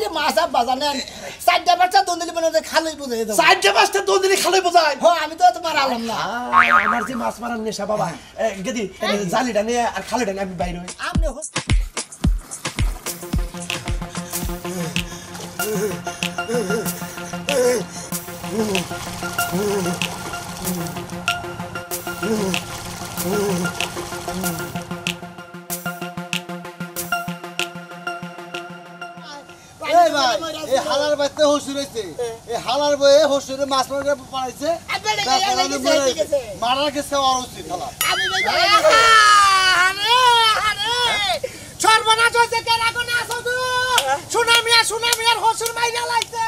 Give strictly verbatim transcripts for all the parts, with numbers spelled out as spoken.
রে মাছ আব্বা জানেন চারটা পাঁচটা দন্দিলি বানাতে খালই বুঝাই দাও চারটা পাঁচটা দন্দিলি খালই বোঝায় হ্যাঁ আমি তো তোমার আলাম না আমার যে মাছ মারার নেশা বাবা গেদি জালিটা নিয়ে আর খালিটা নিয়ে আমি বাইরে হই আপনি এই ভাই এই হালার বাইতে হসুর হইছে এই হালার বয়ে হসুরে মাছ মারা পাইছে মারার কাছে আর উচিত হালা আরে আরে সর্বনাশ হইছে কেন কোন আসো গো সুনামি আর সুনামি আর হসুর মাইরা লাইছে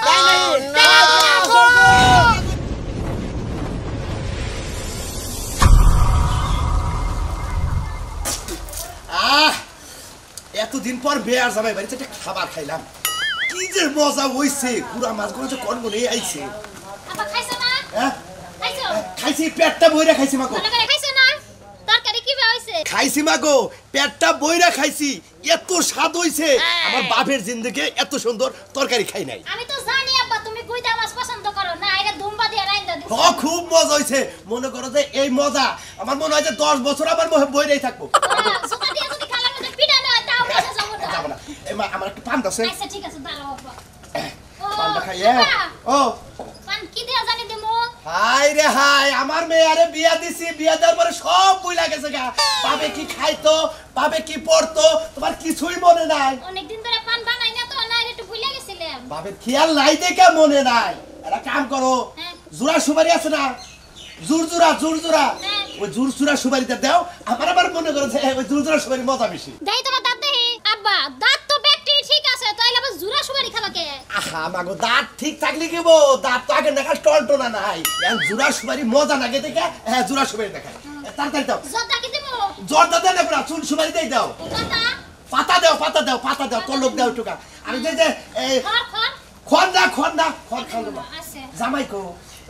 আহ এতদিন পর বেয়ার জামাই বাড়িতে একটা খাবার খাইলাম কি যে মজা হইছে পুরা মাছগুলো যে কোন মনে আইছে আপা খাইছো না হ্যাঁ খাইছো খাইছি পেটটা বইরা খাইছি মাগো ভালো করে খাইছো না তরকারি কি হইছে খাইছি মাগো পেটটা বইরা খাইছি এত স্বাদ হইছে আমার বাপের জিন্দেগি এত সুন্দর তরকারি খাই নাই আমি তো জানি আব্বা তুমি কইতা মাছ পছন্দ করো না এটা দুম্বা দিয়ে রাইন্দা দিছো হ খুব মজা হইছে মনে করো যে এই মজা আমার মনে হয় যে দশ বছর আমার মুখে বইরাই থাকবো সুতা দিয়ে যদি খালা না পিটা না তাও বসে যাবো না যাব না এই মা আমার একটা পান দাও আচ্ছা ঠিক আছে দাঁড়াও আব্বা পানটা খাইয়ে ও পান কি দিয়া জানি দিমু হাই রে হাই আমার মেয়ে আরে বিয়া দিছি বিয়া দেওয়ার পরে সব বুইলা গেছে গা পাবে কি খাইতো পাবে কি পড়তো তোমার কিছুই মনে নাই অনেক দিন ধরে পান বানাই না তো না একটু ভুলে গেছিলাম বাবের খেয়াল নাই দেখে মনে নাই একটা কাম করো জোড়া সুপারি আছে না জুর জুরা জুর জুরা ওই জুর জুরা সুপারিটা দাও আমার আবার মনে করো যে ওই জুর জুরা সুপারি মজা বেশি দেই তোমার দাঁত দেই আব্বা দাঁত তো ব্যাকটি ঠিক আছে তাইলে আবার জুরা সুপারি খাবা কে আহা মাগো দাঁত ঠিক থাকলে কি বো দাঁত তো আগে দেখা টলটনা নাই এখন জুরা সুপারি মজা লাগে দেখে হ্যাঁ জুরা সুপারি দেখায় তাড়াতাড়ি দাও জর্দা কি দিমু জর্দা দেন না চুন সুপারি দেই দাও জর্দা পাতা দাও পাতা দাও পাতা দাও তলব দাও টুকা আমি যে যে এই খর খর খন্ডা খন্ডা খন্ড খাওয়া আছে জামাই কো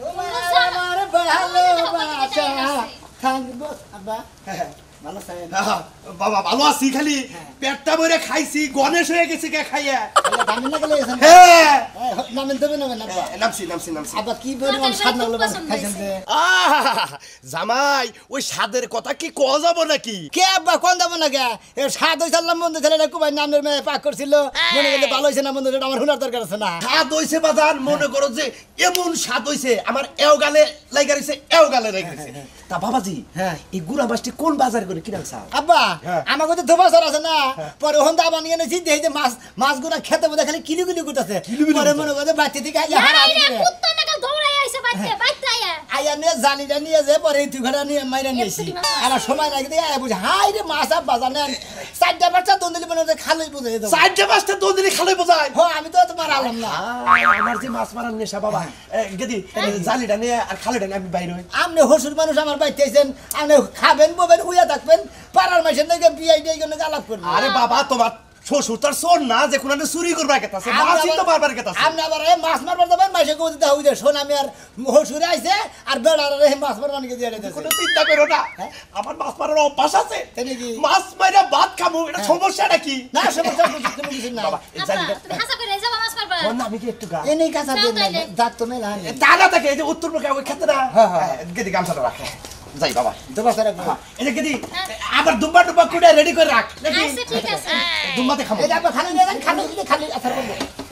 আমার ভালোবাসা থাকবো আব্বা ভালো আছেন বাবা ভালো আছি খালি পেটটা ভরে খাইছি গণেশ হয়ে গেছে কে খাইয়া দামি না গেলে হ্যাঁ নামেন দেবে না আব্বা নামছি নামছি নামছি আব্বা কি পরিমাণ স্বাদ লাগলো খাইছেন যে আহ জামাই ওই স্বাদের কথা কি কওয়া যাব নাকি কে আব্বা কোন যাব না কে এ স্বাদ হইছে আল্লাহ মন্দ ছেলেটা কুবাই নামের মেয়ে পাক করছিল মনে গেলে ভালো হইছে না মন্দ সেটা আমার হুনার দরকার আছে না স্বাদ হইছে বাজার মনে করো যে এমন স্বাদ হইছে আমার এও গালে লাগা রইছে এও গালে লাগা রইছে তা বাবাজি হ্যাঁ এই গুড়া মাছটি কোন বাজার করে কিনা চাও আব্বা আমাকে তো ধোবাসর আছে না পরে হন্দা বানিয়ে এনেছি দেখি যে মাছ মাছগুলা খেতে বোধ খালি কিলি কিলি করতেছে পরে মনে করে বাচ্চা থেকে আইয়া হারা দিবে কুত্তা নাকা দৌড়াই আইছে বাচ্চা বাচ্চা আয়া আইয়া নিয়ে জালিটা নিয়ে যে পরে এই তুঘাটা নিয়ে মাইরা নিয়েছি আমার সময় লাগে দিয়ে আয়া বুঝে হাই রে মাছ আব্বা জানেন চারটা পাঁচটা দন্দিলি বানাতে খালই বুঝাই দাও চারটা পাঁচটা দন্দিলি খালই বোঝায় হ্যাঁ আমি তো তোমার আলাম না আমার যে মাছ মারার নেশা বাবা গেদি জালিটা নিয়ে আর খালিটা নিয়ে আমি বাইরে হই আপনি হসুর মানুষ আমার বাইতে আছেন আপনি খাবেন ববেন হুইয়া থাকবেন পাড়ার মাসের নাকি বিয়াই দিয়ে গেলে আলাপ করবেন আরে বাবা তোমার শ্বশুর তার সোন না যে কোন চুরি করবে কেতাছে মাছই তো বারবার কেতাছে আপনি আবার মাছ মারবার যাবেন মাসে কই দিতে হইছে শোন আমি আর হসুরে আইছে আর বেড়ার রে মাছ মারবার নিয়ে দিয়ে দিতেছে কোনো চিন্তা করো না আমার মাছ মারার অভ্যাস আছে তাই কি মাছ মাইরা ভাত খাবো এটা সমস্যাটা কি না সমস্যা কোনো কিছু না বাবা এই জানি তুমি হাসা করে যাবা মাছ মারবা না আমি কি একটু গা এনে কাঁচা দেন দাঁত তো মেলা দাদা থাকে এই যে উত্তর মুখে ওই খেতে না হ্যাঁ হ্যাঁ গেদি গামছাটা রাখ যাই বাবা ধোবাসর রাখবা এই যে গেদি আবার দুম্বা দুম্বা কুড়ে রেডি করে রাখ নাকি আচ্ছা ঠিক আছে দুম্বাতে খাবো এই আপা খালি নিয়ে যান খালি দিলে খালি আছার করব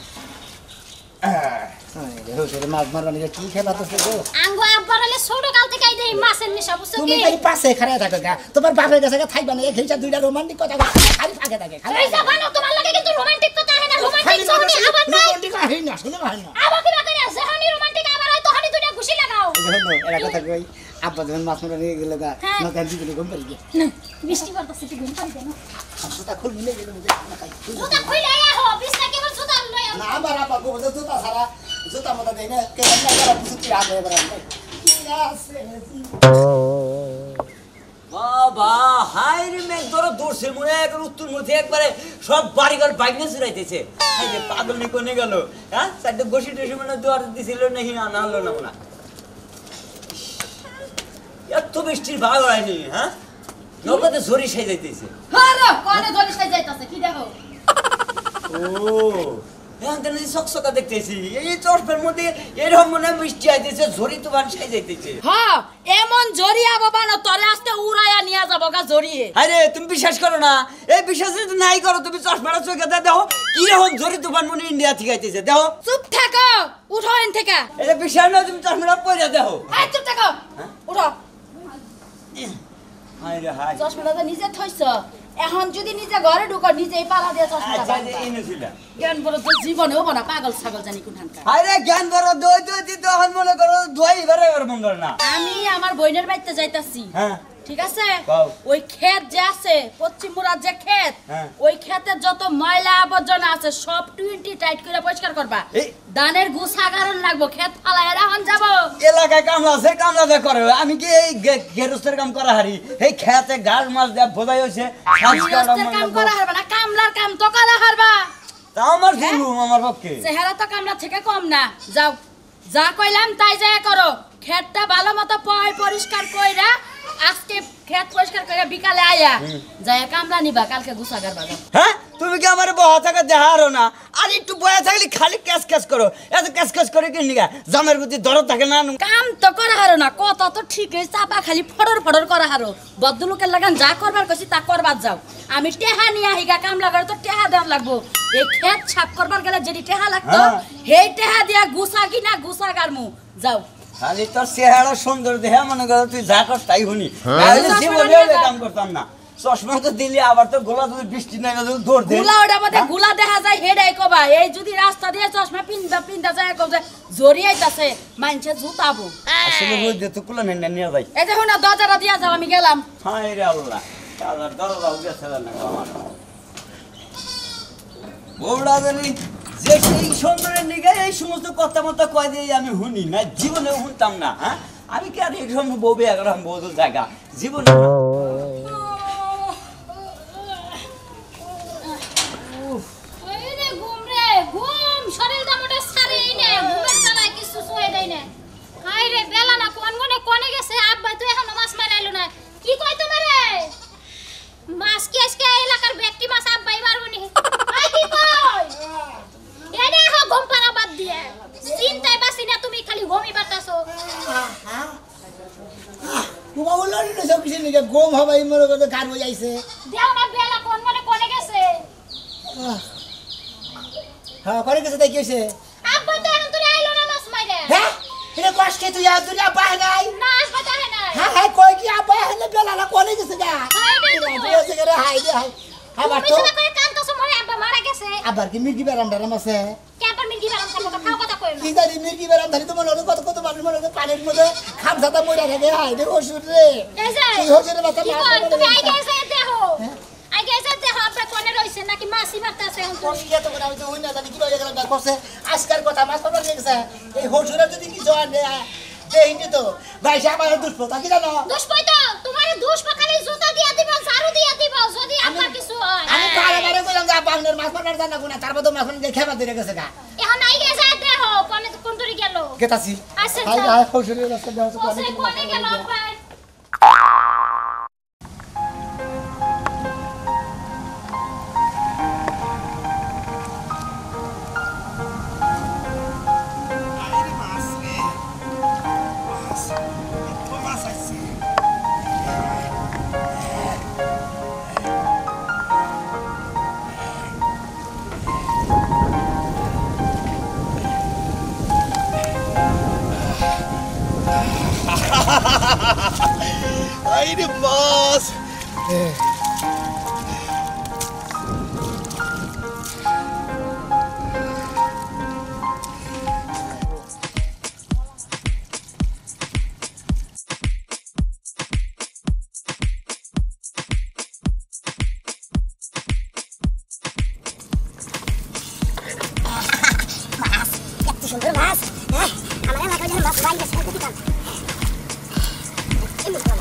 হসুরে মাছ মারবার নিয়ে কি খেলা তো গো আঙ্গো আব্বার হলে ছোট কাল থেকে আইদে মাছের নেশা বুঝছো তুমি কি খালি পাশে খাড়া থাকো গা তোমার বাপের কাছে থাকবা না এই খেলছা দুইটা রোমান্টিক কথা খালি ফাঁকে থাকে খালি এই জামানো তোমার লাগে কিন্তু রোমান্টিক কথা হয় না রোমান্টিক সহনি আবার নাই রোমান্টিক হয় না শুনে হয় না আবার কি বাকি আছে হানি রোমান্টিক আবার হয় তো হানি দুইটা খুশি লাগাও দেখো এরা কথা কই আব্বা যখন মাছ মারা নিয়ে গেল গা না গান দিকে গম পারি গে বৃষ্টি পড়তাছে তুই ঘুম পারি দেন জুতা খুল মিলে গেল না খাই জুতা খুলে আয়া হো বিছনা কেবল জুতা লয় না আমার আব্বা গো জুতা সারা জুতা মত দেই না কে না করা বুঝতি আগে এবার বাবা হাইরে মেঘ ধরো দৌড়ছে মনে হয় একবার উত্তর মধ্যে একবারে সব বাড়িঘর বাইকনে চুরাইতেছে হাইরে পাগল নি কোনে গেল হ্যাঁ চারটে বসি টসি মানে দুয়ার দিছিল নাকি না না হলো না মনে এত বৃষ্টির ভাগ হয়নি হ্যাঁ নৌকাতে ঝরি সাই যাইতেছে আরে কোনে ঝরি সাই যাইতাছে কি দেখো ও এখন তো চকচকা দেখতেছি এই চশমার মধ্যে এরকম মনে মিষ্টি আইতেছে ঝরি তুফান সাই যাইতেছে। হ্যাঁ এমন জড়িয়া বাবা না তলে আসতে উড়াইয়া নিয়ে যাবো গা জড়িয়ে। আরে তুমি বিশ্বাস করো না, এই বিশ্বাস যদি নাই করো তুমি চশমাটা চোখে দেখো কি রকম ঝরি তুফান মনে ইন্ডিয়া থেকে আইতেছে দেখো। চুপ থাকো, উঠো এন থেকে। এটা বিশ্বাস না তুমি চশমাটা পরে দেখো। এই চুপ থাকো, উঠো। হাই রে হাই, চশমাটা নিজে থইছ, এখন যদি নিজে ঘরে ঢুকো নিজেই পালা দিয়ে চশমাটা আচ্ছা বাঁধবা। এই নছিলা জ্ঞান বড় তো জীবনেও বনা পাগল ছাগল জানি কোনখানকার। আরে জ্ঞান ধরো দই দই দিতে এখন মনে করো দই বেরে বের মন করে না। আমি আমার বইনের বাড়িতে যাইতাছি, হ্যাঁ ঠিক আছে? বাও। ওই ক্ষেত যে আছে পশ্চিম মুরার যে ক্ষেত, হ্যাঁ। ওই ক্ষেতে যত ময়লা আবর্জনা আছে সব টোয়েন্টি টাইট করে পরিষ্কার করবা। এই ধানের গুছা কারণ লাগবো, ক্ষেত ফালাই এখন যাবো। এলাকায় কামলা আছে কামলা দে করে, আমি কি এই গেরস্তের কাম করা হারি? এই খেতে গাছ মাছ দেয়া বোঝাই হয়েছে গৃহস্থের কাম করা হারবা না, কামলার কাম তো করা হারবা। তা আমার জুলুম আমার পক্ষে। চেহারা তো কামলা থেকে কম না। যাও, যা কইলাম তাই যায় করো। ক্ষেতটা ভালো মতো পয় পরিষ্কার কইরা আজকে ক্ষেত পরিষ্কার করে বিকালে আয়া যায় কামলা নিবা, কালকে গুছা গারবা। হ্যাঁ তুমি কি আমার বহা থাকা দেহারো না? আর একটু বয়া থাকলে খালি ক্যাশ ক্যাশ করো, এত ক্যাশ ক্যাশ করে কি নিগা জামের প্রতি দরদ থাকে না? কাম তো করা হারো না, কত তো ঠিক হয়েছে, চাপা খালি ফড়র ফড়র করা হারো। বদ্ধ লোকের লাগান যা করবার কইছি তা করবার যাও। আমি টেহা নিয়ে আহিগা, কাম লাগার তো টেহা দেওয়ার লাগবো। এই ক্ষেত সাফ করবার গেলে যেটি টেহা লাগতো হ্যাঁ। সেই টেহা দিয়া গুছা কিনা গুছা গারমু। যাও। খালি তোর চেহারা সুন্দর দেহে মনে করো তুই যা কর তাই শুনি, জীবনে কাম করতাম না। চশমা তো দিলি আবার তো গোলা যদি বৃষ্টি নাই দৌড় দে। গুলা ওটার মধ্যে গুলা দেখা যায় হেডাই কবা। এই যদি রাস্তা দিয়ে চশমা পিন্দা পিন্দা যায় কবে জড়িয়াইতাছে মানুষে জুতাবো। আসলে রোজ দে তো কুলা নেন নিয়ে যাই। এই দেখো না দরজাটা দিয়া যাও, আমি গেলাম। হায় রে আল্লাহ, আল্লাহ দরজা উগেছে না আমার বউড়া জানি যে সেই সুন্দরের নিগে এই সমস্ত কথা মতো কয় দিয়ে আমি শুনি না, জীবনে শুনতাম না। হ্যাঁ আমি কি আর এই সময় বউ বিয়ে করাম বউ জায়গা জীবনে এই রে ঘুম রে ঘুম, শরীরটা মোটে সারেই না, ঘুমের জ্বালায় কিছু শুয়ে দেয় না। হাই রে বেলা না কোন কোনে কোনে গেছে, আব্বা তো এখনো মাছ মারাইলো না। কি কই তোমারে? মাছ কি আজকে এলাকার ব্যক্তি মাছ আব্বাই মারবনি? আই কি কই? এনে হ ঘুম পাড়া বাদ দিয়ে চিন্তায় বাসি না, তুমি খালি ঘুমই পারতাছো। তোমা বললো না সব কিছু নিকে গম হবাই মনে করতে কার হয়ে যাইছে। দেও না বেলা কোন কোনে কোনে গেছে। হ্যাঁ করে গেছে তাই কি হয়েছে? আব্বা তো এখন তুই আইলো না মাছ মাইরে। হ্যাঁ এটা কষ্টে তুই আর তুই আব্বা নাই। না আব্বা তো হয় নাই। হ্যাঁ হ্যাঁ কই কি আব্বা হলে বেলা কোনে গেছে গা? হাই রে গেছে রে হাই রে হাই। আবার তো তুমি করে কান্দছো মরে আব্বা মারা গেছে। আবার কি মির্গি বেরান্ডার আছে? কেপর মির্গি বেলাম থাকো তো খাও কথা কই না। কি জানি মির্গি বেরান ধরি তোমার লোক কত কত মানুষ মনে করে পানির মধ্যে খামসাটা মইরা থাকে। হাই রে ওষুধ রে। এই যে এই ওষুধের কথা কি না কই বলে তুমি না। আইগে এসে দেখো। আইগে এসে দেখো আব্বা কোনে রইছে নাকি মাছি মারতাছে এখন তুমি। কষ্ট তো করে আমি তো হই না জানি কি হয়ে গেল তার করছে আজকাল কথা মাছ পাবার গেছে। এই হসুরা যদি কিছু আর দেইনি তো ভাই সে আমার দুষ্পতা কি জানো? দুষ্পই তো তোমারে দুষ্প খালি জুতা দিয়া দিব ঝাড়ু দিয়া দিব যদি আব্বা কিছু হয়। আমি বারে বারে কইলাম যে আব্বা আপনার মাছ পাবার জানা কোনা তারপর তো মাছ পাবার খেবা ধরে গেছে গা। এখন আইগে এসে দেখো কোনে কোন দূরে গেল। গেতাছি আচ্ছা হাই যাও। হাই হসুরের রাস্তা দেওয়া তো ওসে কোনে গেল আব্বা। আইরে মাছ সুন্দর মাছ হ্যাঁ আমার এলাকায় যখন মাছ বাইরে গেছে দিতাম এমনি ভালো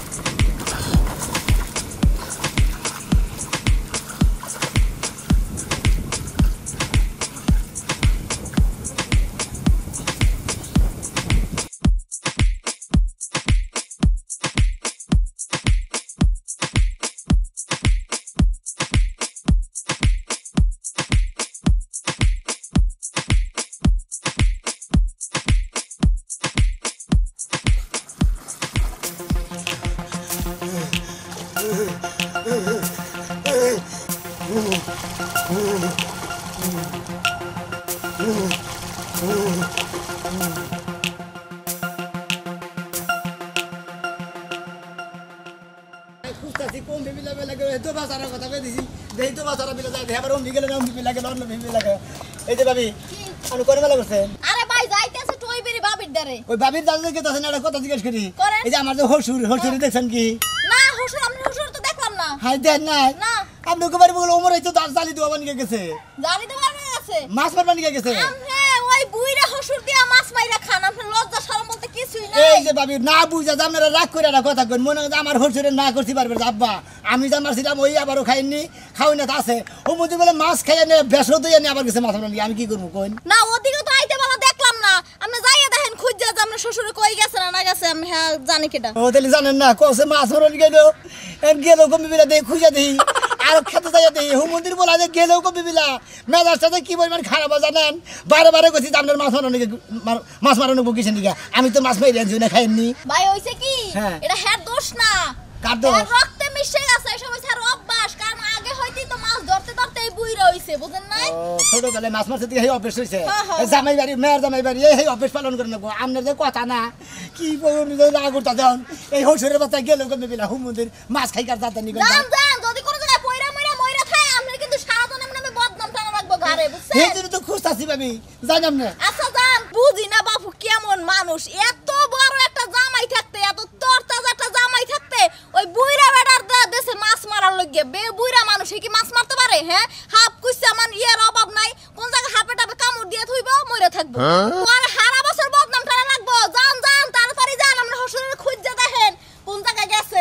খুঁজতাছি কোন ভেবি লাগে লাগে তো বাসার কথা কই দিছি দেই তো বাসার বিলে যায় দেবার অমনি গেলে না ভেবি লাগে অন্য ভেবি লাগে এই যে ভাবি আমি করে মেলা করছেন আরে ভাই যাইতেছে টই বেরি বাবির দারে ওই ভাবির দাদাকে তো না কথা জিজ্ঞেস করি করেন। এই যে আমার যে হসুর হসুরি দেখছেন কি না হুজুর আমি হুজুর তো দেখলাম না হাই দেন নাই না আপনি কোবারি বলে ওমর হইতো দাস জালি দেওয়া বানিয়ে গেছে জানি তো পারবে আছে মাছ মার বানিয়ে গেছে আমনে ওই বুইরা হুজুর দিয়া মাছ মাইরা খান আপনি লজ্জা শরম বলতে কিছুই নাই এই যে ভাবি না বুঝা যে আপনারা রাগ করে না কথা কইন মনে হয় যে আমার হসুরে না করতে পারবে যে আব্বা আমি যে মারছিলাম ওই আবারও খাইনি খাওয়াই না তা আছে ও মধ্যে বলে মাছ খাইয়ে নে বেসর দিয়ে নিয়ে আবার গেছে মাছ মারলি আমি কি করবো কইন না ওদিকে তো আইতে বলা দেখলাম না আপনি যাইয়া দেখেন খুঁজা যে আপনার শ্বশুরে কই গেছে না না গেছে আমি হ্যাঁ জানি কেটা ও তাহলে জানেন না কসে মাছ মারলি গেল এর গেল কমি বিলা দেই খুঁজা দেই আর খেতে যাইয়া দেই ও মন্দির বলা যে গেলেও কমি বিলা মেজার সাথে কি পরিমাণ খারাপ জানেন বারে বারে কইছি যে আপনার মাছ মারানো মাছ মারানো বকিছেন দিকে আমি তো মাছ মারি আনছি না খাইনি ভাই হইছে কি হ্যাঁ। এটা হ্যাঁ দোষ না কার দোষ? এর রক্তে মিশে গেছে এই সময় স্যার অভ্যাস কারণ আগে হইতেই তো মাছ ধরতে ধরতে এই বুইরা হইছে বুঝেন নাই ও ছোটবেলায় মাছ মারতে দিয়ে এই অভ্যেস হয়েছে হ্যাঁ, হ্যাঁ। এই জামাই বাড়ি মেয়ের জামাই বাড়ি এই অভ্যেস পালন করে নেবো আপনার যে কথা না কি রাগুরটা দেন এই হসুরের বাচ্চা গেল কমে বিলা হুমুদের মাছ খাইকার যাতে নিকল জান জান যদি কোনো জায়গায় পয়রা ময়রা ময়রা খায় আমরা কিন্তু সারাদিন এমন আমি বদনাম টানা রাখবো ঘরে বুঝছেন এই জন্য তো খুঁজতাছি ভাবি জানাম না আচ্ছা জান বুঝি না বাপু কেমন মানুষ এত বড় একটা জামাই থাকতে এত তরতাজা একটা জামাই থাকতে ওই বুইরা বেড়ার দেশে মাছ মারার লগে বে বুইরা মানুষ কি মাছ মারতে পারে হ্যাঁ হাফ কুইসা মান ইয়ার অভাব নাই কোন জায়গা হাফে টাপে কামড় দিয়ে থইব মরে থাকবো আর সারা বছর বদনাম টানা রাখবো জান জান তাড়াতাড়ি যান আমরা হসুরের খুঁজে দেখেন কোন জায়গায় গেছে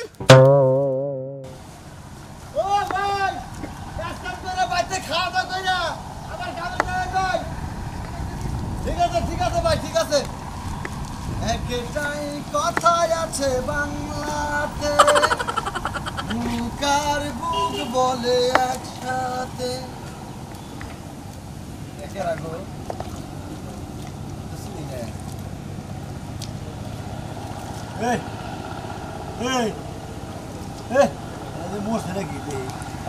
ও ভাই কাজ করে বাইতে খাওয়া দাওয়া কই না আবার খাওয়া দাওয়া কই ঠিক আছে ঠিক আছে ভাই ঠিক আছে একটাই কথা আছে বাংলাতে বুকার বুক বলে একসাথে একে রাখো এই এই এই আরে মোর ছেড়ে কি দে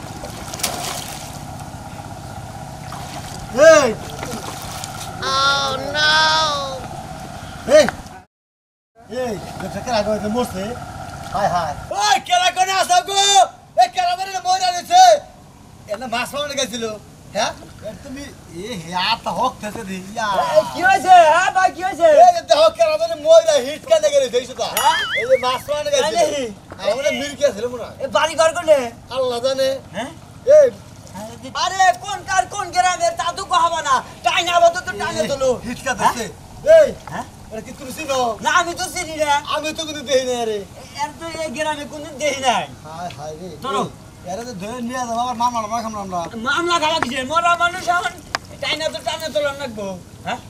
এই oh no এই এই দেখছ কেরা গো মোর ছে হাই হাই ওই কেরা কোন আসো গো এই কেরা মেরে মইরা দিছে এনে মাছ মারতে গেছিল হ্যাঁ তুমি এ হাত হক থেকে দি ইয়া কি হয়েছে হ্যাঁ ভাই কি হয়েছে এই যে হক কেরা মেরে মইরা হিট কানে গেলে দেইছো তো এই যে মাছ মারতে গেছিল আমরা মিরকে ছিল মনে এ বাড়ি ঘর কোনে আল্লাহ জানে হ্যাঁ এই আরে কোন কার কোন গ্রামের তা তো কহাবা না টাইনা আবার তো টাইনা তোলো হিটকা দিছে এই হ্যাঁ এটা কি তুমি চিনো না আমি তো চিনি না আমি তো কোনো দেই না রে এর তো এই গ্রামে কোনদিন দেখি নাই হায় হায় রে ধরো। এরা তো ধরে নিয়ে যাবো আবার মামলা মামলা খামলা আমরা মামলা খাওয়া কিছু মরা মানুষ এখন টাইনা তো টাইনা তোলো লাগবো হ্যাঁ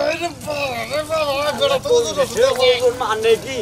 মানে কি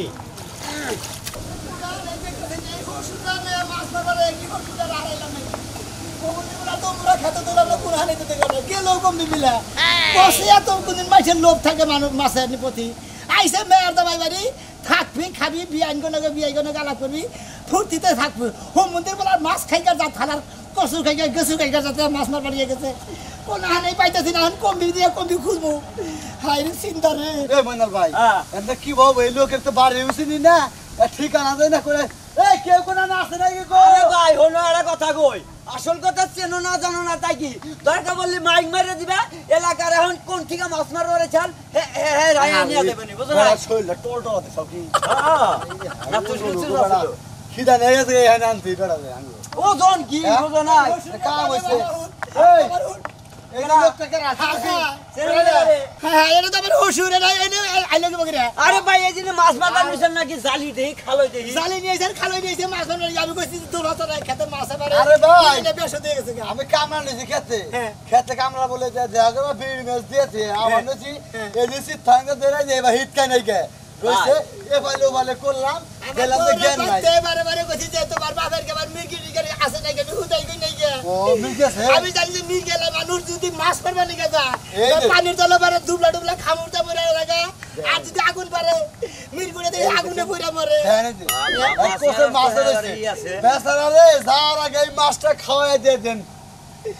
লোভ থাকে মানুষ মাছের প্রতি আইসে মেয়ের দামাই বাড়ি থাকবি খাবি বিয়াইন কোনো বিয়াই কোনো গালা করবি ফুর্তিতে থাকবি হোম মন্দির বলার মাছ খাইকার যা থালার কচু খাইকার গেছু খাইকার যাতে মাছ মার বাড়িয়ে গেছে কোন হানেই পাইতেছি না কমবি দিয়ে কমবি খুঁজবো হাই রে চিন্তা রে এ মইনাল ভাই হ্যাঁ। এটা কি বাবু এই লোকের তো বাড়ি উচিনি না এ ঠিকানা দেয় না করে এই কেউ কোন না আসে নাকি গো আরে ভাই হলো একটা কথা কই আসল কথা চেনো না জানো না তাই কি দরকার বললি মাইক মেরে দিবা এলাকার এখন কোন ঠিকা মাছ মার ওরে ছাল হে হে হে রায়া নিয়ে দেবেনি বুঝছো না শরীরটা টোল টোল আছে সব কি হ্যাঁ না তো শুনছিস না খিদা নেই গেছে এখানে আনতে বেড়া যায় আঙ্গো ও জন কি বুঝো না কাম হইছে এই এই লোকটাকে রাখা হ্যাঁ এটা তো আমার হসুর আইলে বগিরা আরে ভাই এই যে মাছ মারার মিশন নাকি জালি দেই খালো দেই জালি নিয়েছেন খালো নিয়েছে মাছ ধরে আমি কইছি তোর হাতে খেতে মাছ আবারে আরে ভাই! এটা বেশ হয়ে গেছে গা। আমি কামড়া নিয়েছি খেতে হ্যাঁ। খেতে কামড়া বলে যে দেখো বিড়ি মাছ দিয়েছে আমার নিয়েছি এই যে সিদ্ধান্ত দেয় যে এবার হিট খাই নাই গে রয়েছে এ বলে বলে করলাম গেলাম তো জ্ঞান নাই তে বারে বারে কইছি যে তোমার বাবার কে আমার মির্গি নিগের আছে না কেন হুদাই কই নাই গে ও মিলতেছে আমি জানি যে মির গেলে মানুষ যদি মাছ মারবা নিগে যা এই যে- পানির জলে পারে দুবলা দুবলা খামুরটা মরে লাগা আর যদি আগুন পারে মির করে দেই আগুনে পড়ে মরে হ্যাঁ নাকি মাছ এক কোসে মাছ মারার ধরেছে ই আছে। বেচারা রে যাওয়ার আগে এই মাছটা খাওয়াই দিয়ে দেন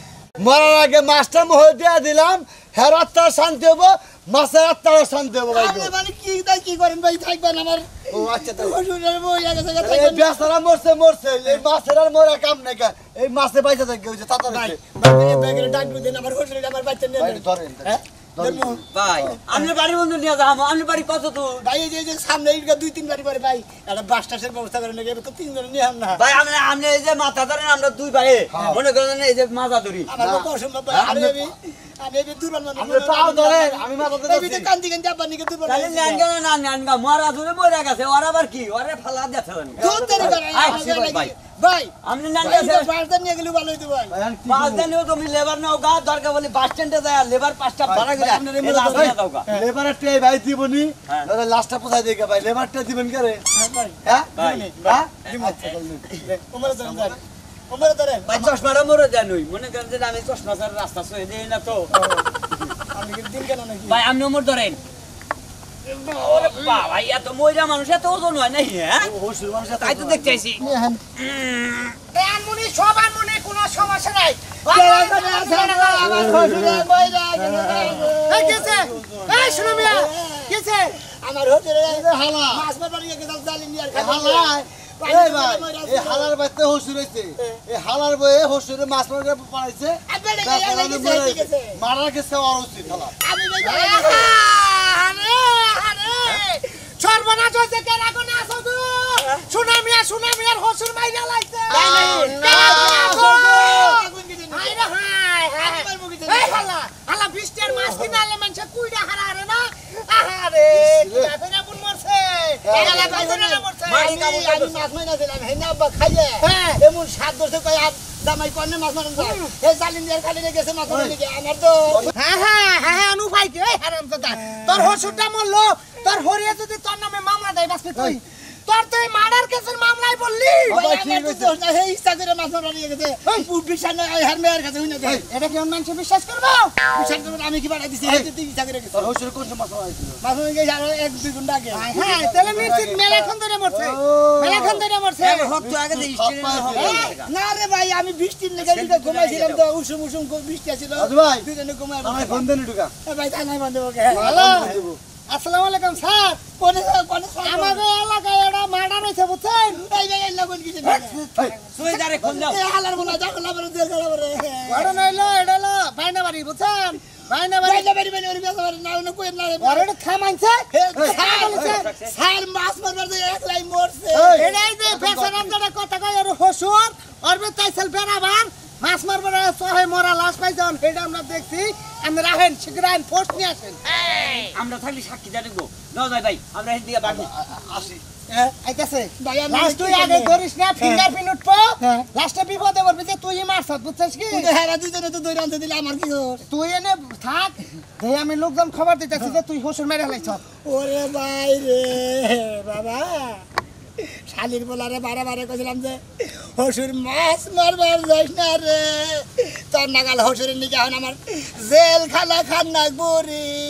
মরার আগে মাছটা মোহে দিয়ে দিলাম হের আত্মার শান্তি হবো মাছের আত্মার শান্তি হবো ভাই আপনি মানে কি তাই কি করেন ভাই থাকবেন আমার ও আচ্ছা তাই শ্বশুরের বউ এক জায়গা এই থাকবেন বেচারা মরছে মরছে এই মাছের আর মরা কাম নাই কা এই মাছে বাইচা থাকে ওই যে তাতা ভাই রয়েছে ভাই ব্যাগের ডাক দেন আমার শ্বশুরের আমার বাচ্চা নিয়ে ভাই নেন। ধরেন হ্যাঁ ধরেন। ভাই আপনি বাড়ি বন্ধু নিয়ে যাবো আপনি বাড়ি কত দূর ভাই এই যে এই যে সামনে এইটা দুই তিন বাড়ি পরে ভাই একটা বাস টাসের ব্যবস্থা করেন নাকি তো তিনজন নিয়ে আন না ভাই আমরা আপনি এই যে মাথা ধরেন আমরা দুই ভাই মনে করেন এই যে মাথা ধরি আমার পক্ষে অসম্ভব ভাই আমি আমি আমি এই দুর্বল মানুষ আপনি পাও ধরেন আমি মাথা এই ধরে যে কান্দি কান্দি আব্বা নিকে দুর্বল তাহলে নেন কেন না নেন গা মরা ধরে মরে গেছে ওর আবার কি ওরে ফালা দিয়েছে দুধ তৈরি করে আই, আমাকে শিবাই লাগি ভাই। ভাই আপনি নেন ভাই গেছে বাসটা নিয়ে গেলে ভালো হইতো ভাই পাঁচ দিনেও তুমি লেবার নাও গা দরকার বলে বাস স্ট্যান্ডে যায় লেবার পাঁচটা ভাড়া করে আপনার এই এই লাশ নিয়ে যাও গা লেবারটা ভাই দিবনি হ্যাঁ। দাদা লাস্টটা পোছাই দিকে ভাই লেবারটা দিবেন কে রে হ্যাঁ ভাই হ্যাঁ ভাই হ্যাঁ আচ্ছা ওমরে ধরেন ভাই ওমরে ধরেন ভাই চশমাটা মরে যায় নই মনে করেন যে আমি চশমা ছাড়া রাস্তা সয়ে দিই না তো আমি কি দিন কেন নাকি ভাই আপনি ওমর ধরেন ওরে বাবা এত ময়রা মানুষ এত ওজন হয় নাই হ্যাঁ ও হসুর মানুষের তাই তো দেখতে আইছি মনে সবার মনে কোনো সমস্যা নাই আমার শ্বশুরের বইরা গেছে এই শুনো মিয়া গেছে আমার শ্বশুরের হালা মাছ মারবার নিয়ে গেছে জালি নিয়ে আর হালা এই ভাই এই হালার বাইতে হসুর হইছে এই হালার বয়ে হসুরে মাছ মারকে পাইছে মারা গেছে আর উচিত হালা আমি আরে আরে সর্বনাশ হইছে কে রাখো না আসো শুনা মিয়া শুনা মিয়ার হসুর মাইরা লাইছে হাইরে হাই এই হালা হালা বৃষ্টির মাছ কিনালে মানুষে কুইডা হারারে না আহারে ফেরা বুন মরছে এলা কাইনা না মরছে আমি আমি মাছ মাইনা দিলাম হেনা আব্বা খাইয়ে এমন সাত দশে কই আপ জামাই কোনে মাছ মারন যায় হে জালিন দিয়ে খালি গেছে মাছ মারন লাগে আমার তো হ্যাঁ হ্যাঁ হ্যাঁ হ্যাঁ অনু ভাই কে হারামজাদা তোর হসুরটা মরলো তোর হরিয়া যদি তোর নামে মামলা দেয় বাসপি তুই তোর তো এই মার্ডার কেসের মামলাই বললি বাবা, ঠিক আছে। হে ইচ্ছা করে মাছ মারা নিয়ে গেছে বিশ্বাস না হার মেয়ের কাছে হইনা দে এটা কি মানুষ বিশ্বাস করবো বিশ্বাস করবো আমি কি বাড়াই দিছি হেতে তুই ইচ্ছা করে গেছে তোর হসুর কোন মাছ মারাইছিল মাছ মারা গেছে আরো এক দুই ঘন্টা আগে হ্যাঁ তাহলে নিশ্চিত মেলাখন ধরে মরছে মেলাখন ধরে মরছে হত আগে যে স্টেশনে হবে না রে ভাই আমি বৃষ্টির লেগে দিকে ঘুমাইছিলাম তো উসুম উসুম বৃষ্টি ছিল রাজু ভাই দুজনে ঘুমাই আমায় ফোন দেন ঢুকা ভাই থানায় বন্ধ ওকে হ্যালো আসসালামু আলাইকুম স্যার কোনে কোনে আমাদের এলাকায় একটা মার্ডার হয়েছে বুঝছেন এই ভাই এলা কোন কিছু সুই দারে খোল দাও এই হালার বলা যা খোলা বলে দিয়ে গেল রে ঘটনা হইলো এটা হলো বাইনাবাড়ি বুঝছেন বাইনাবাড়ি বাইরে বাইরে বাইরে ওর বিয়া না না কই না রে ওর এটা থামাইছে স্যার বলেছে স্যার মাছ মারবার যে একলাই মরছে এটাই যে পেছনের যেটা কথা কয় ওর হসুর ওর বে তাইছেল বেরাবার মাছ মারবার সহায় মরা লাশ পাইছেন এটা আমরা দেখছি আমরা রাখেন শীঘ্র আইন পোস্ট নিয়ে আসেন আমরা থাকলে সাক্ষী জানবো নাও যাই ভাই আমরা এই দিকে বাকি আসি আইতাছে ভাই আমি লাস্ট তুই আগে ধরিস না ফিঙ্গারপ্রিন্ট উঠবো লাস্টে বিপদে পড়বি যে তুই মারছ বুঝছিস কি হেরা দুজনে তো দই রাঁধতে দিলে আমার কি দোষ তুই এনে থাক দেই আমি লোকজন খবর দিতেছি যে তুই হসুর মেরে ফেলাইছ ওরে ভাই রে বাবা শালির বলারে বারে বারে কইছিলাম যে হসুর মাছ মারবার যাইস না রে তোর নাগাল হসুরের নিকে এখন আমার জেল খালা খান না গরি